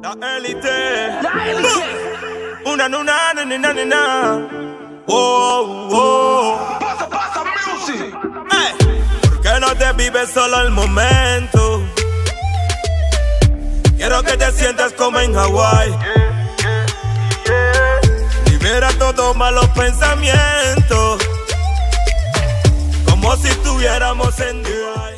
La élite. La élite. Una nuna. Oh, oh. Pasa music. ¿Por qué no te vives solo el momento? Quiero que te sientas como en Hawái. Libera todos malos pensamientos, como si estuviéramos en Dubái.